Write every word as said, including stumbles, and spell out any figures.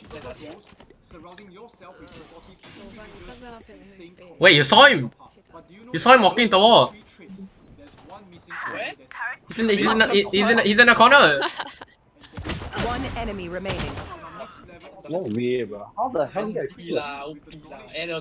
Wait, you saw him? You saw him walking in the wall. Where? He's in the, he's in the, he's in the, he's in the corner. One enemy remaining. No way, bro. How the hell did I O P lah, O P lah.